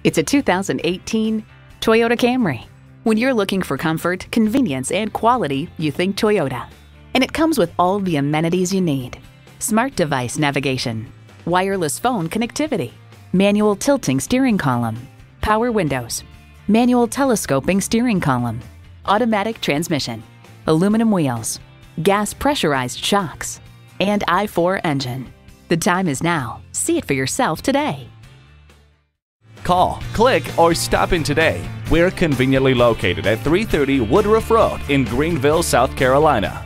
It's a 2018 Toyota Camry. When you're looking for comfort, convenience, and quality, you think Toyota. And it comes with all the amenities you need. Smart device navigation, wireless phone connectivity, manual tilting steering column, power windows, manual telescoping steering column, automatic transmission, aluminum wheels, gas pressurized shocks, and I4 engine. The time is now. See it for yourself today. Call, click, or stop in today. We're conveniently located at 330 Woodruff Road in Greenville, South Carolina.